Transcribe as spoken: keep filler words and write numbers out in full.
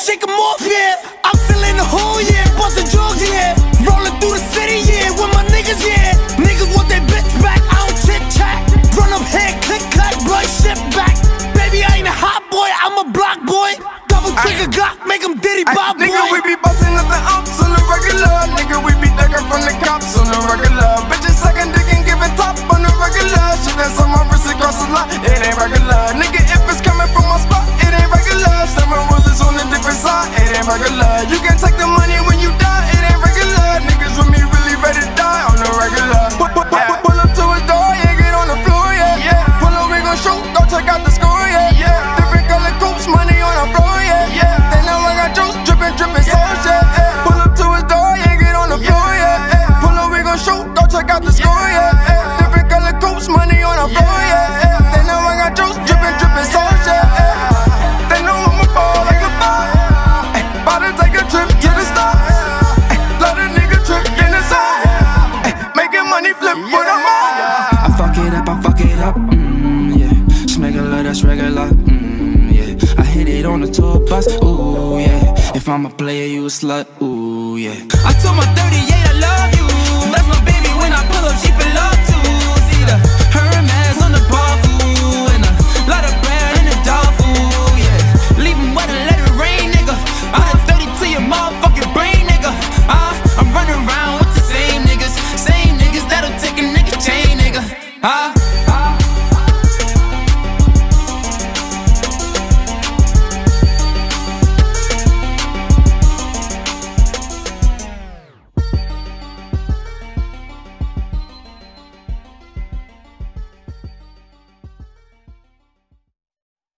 shake 'em off, yeah. I'm feeling the whole year, bustin' drugs, yeah. Rollin' through the city, yeah, with my niggas, yeah. Niggas want their bitch back, I don't tic-tack. Run up here, click, clack, blood shit back. Baby, I ain't a hot boy, I'm a block boy. Double trigger Glock, make 'em Diddy Bop, boy. Nigga, we be bustin' up the ops on the regular. Nigga, we be duckin' from the cops on the regular. Bitches suckin' dick and giving top on the regular. Shit that's on my wrist across the lot, it ain't regular. Nigga, if it's coming from my spot, it ain't regular. Seven rulers on a different side, it ain't regular. You can take the money when you die, it ain't regular. Niggas with me really ready to die on the regular. Pull, pull, pull, pull up to his door, yeah, get on the floor, yeah. yeah. Pull up, we gon' shoot, go check out the score, yeah. yeah. Different color coats, money on the floor, yeah. yeah. They know I got juice, drippin', drippin', sauce, yeah. yeah. Pull up to his door, yeah, get on the floor, yeah. yeah. Pull up, we gon' shoot, go check out the score, yeah. yeah. Different color coats, money on the floor, yeah. yeah. They know I got juice, drippin', drippin', sauce, yeah. yeah. They know I'm a ball like a ball. Ay, bout to take a trip to the stars. Ay, let a nigga trip in the side. Ay, making money flip with a mom. I fuck it up, I fuck it up, mm, yeah. Smuggler, that's regular, mm, yeah. I hit it on the tour bus, ooh, yeah. If I'm a player, you a slut, ooh, yeah. I told my thirty-eight I love you. That's my baby when I pull up, she feel love.